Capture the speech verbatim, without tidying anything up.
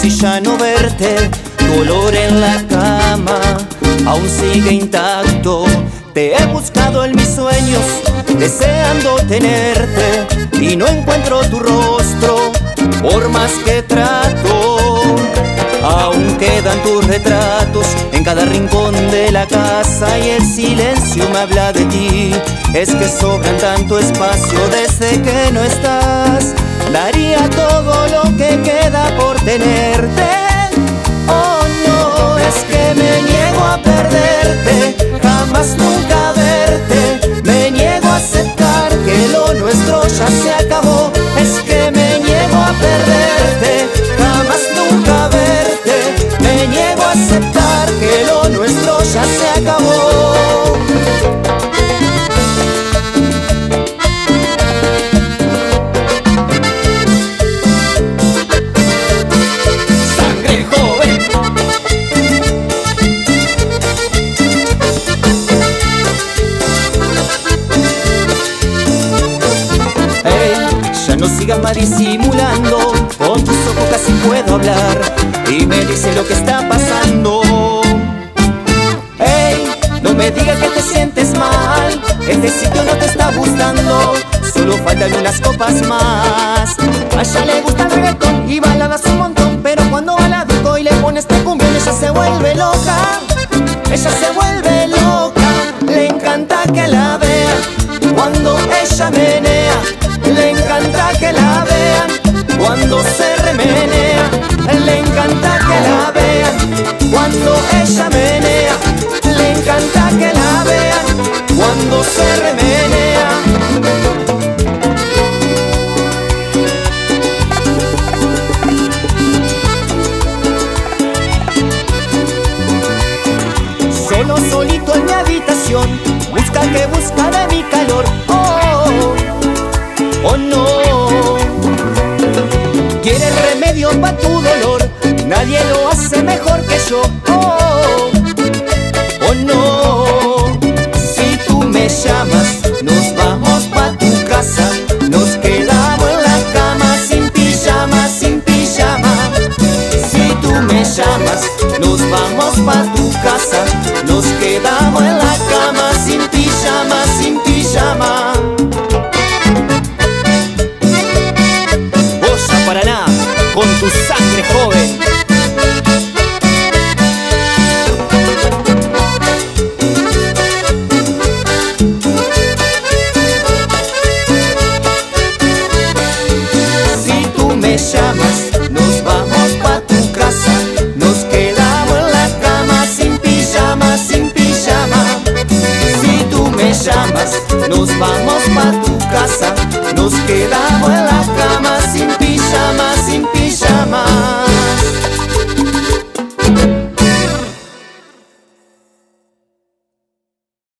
y ya no verte. Tu olor en la cama aún sigue intacto. Te he buscado en mis sueños, deseando tenerte, y no encuentro tu rostro, por más que trato. Aún quedan tus retratos en cada rincón de la casa, y el silencio me habla de ti. Es que sobran tanto espacio desde que no estás. Daría todo lo que queda por tenerte. Oh no, es que me niego a perderte, jamás nunca verte. Me niego a aceptar que lo nuestro ya se acabó. Es que me niego a perderte, jamás nunca verte. Me niego a aceptar que lo nuestro ya se acabó. No sigas más disimulando, con tus ojos casi puedo hablar, y me dice lo que está pasando. Ey, no me digas que te sientes mal, este sitio no te está gustando, solo faltan unas copas más. A ella le gusta el reggaetón y baladas un montón, pero cuando va la disco y le pone este cumbión, ella se vuelve loca. Ella se vuelve loca, le encanta que la vean cuando ella menea. Le encanta que la vean cuando se remenea. Le encanta que la vean cuando ella menea. Le encanta que la vean cuando se remenea. Solo solito en mi habitación, busca que busca de mi calor. Oh, oh no, quiere el remedio pa' tu dolor, nadie lo hace mejor que yo. Oh, oh no, si tú me llamas, nos vamos pa' tu casa. Nos quedamos en la cama sin pijama, sin pijama. Si tú me llamas, nos vamos pa' tu casa. Nos quedamos en la cama sin pijama, sin pijama. Paraná, con tu sangre joven. Si tú me llamas, nos vamos pa' tu casa. Nos quedamos en la cama sin pijama, sin pijama. Si tú me llamas, nos vamos pa' tu casa. Nos quedamos en la